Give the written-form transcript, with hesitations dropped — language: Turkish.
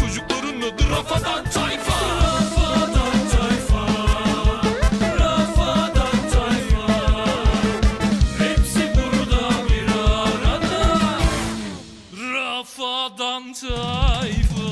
çocukların adı Rafadan Tayfa. Rafadan Tayfa, Rafadan Tayfa, hepsi burada bir arada. Rafadan Tayfa.